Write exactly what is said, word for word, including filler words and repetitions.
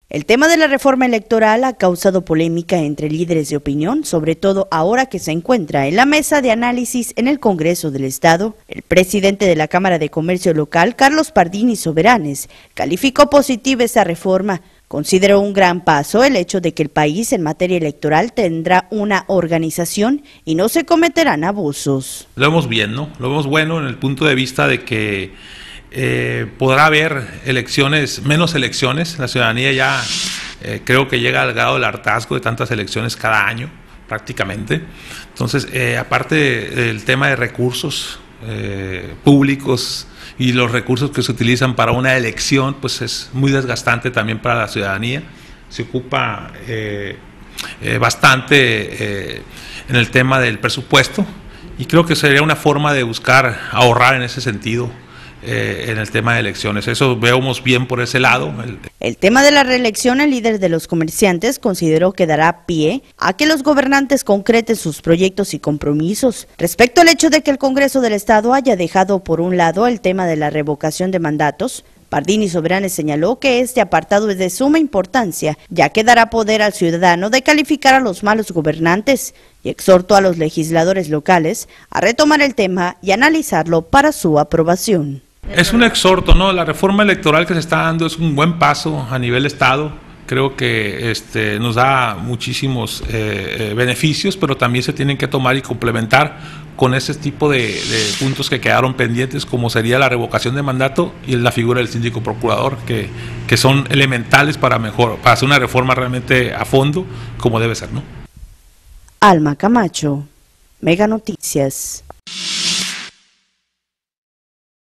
El tema de la reforma electoral ha causado polémica entre líderes de opinión, sobre todo ahora que se encuentra en la mesa de análisis en el Congreso del Estado. El presidente de la Cámara de Comercio Local, Carlos Pardini Soberanes, calificó positiva esa reforma. Consideró un gran paso el hecho de que el país en materia electoral tendrá una organización y no se cometerán abusos. Lo vemos bien, ¿no? Lo vemos bueno en el punto de vista de que Eh, podrá haber elecciones, menos elecciones. La ciudadanía ya eh, creo que llega al grado del hartazgo de tantas elecciones cada año, prácticamente. Entonces, eh, aparte del tema de recursos eh, públicos y los recursos que se utilizan para una elección, pues es muy desgastante también para la ciudadanía. Se ocupa eh, eh, bastante eh, en el tema del presupuesto y creo que sería una forma de buscar ahorrar en ese sentido. Eh, en el tema de elecciones, eso vemos bien por ese lado. El... el tema de la reelección, el líder de los comerciantes consideró que dará pie a que los gobernantes concreten sus proyectos y compromisos. Respecto al hecho de que el Congreso del Estado haya dejado por un lado el tema de la revocación de mandatos, Pardini Soberanes señaló que este apartado es de suma importancia, ya que dará poder al ciudadano de calificar a los malos gobernantes, y exhortó a los legisladores locales a retomar el tema y analizarlo para su aprobación. Es un exhorto, ¿no? La reforma electoral que se está dando es un buen paso a nivel Estado. Creo que este, nos da muchísimos eh, eh, beneficios, pero también se tienen que tomar y complementar con ese tipo de, de puntos que quedaron pendientes, como sería la revocación de mandato y la figura del síndico procurador, que, que son elementales para, mejor, para hacer una reforma realmente a fondo, como debe ser, ¿no? Alma Camacho, Mega Noticias.